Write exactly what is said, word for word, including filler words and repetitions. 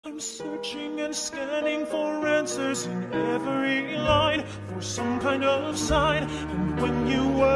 I'm searching and scanning for answers in every line, for some kind of sign. And when you were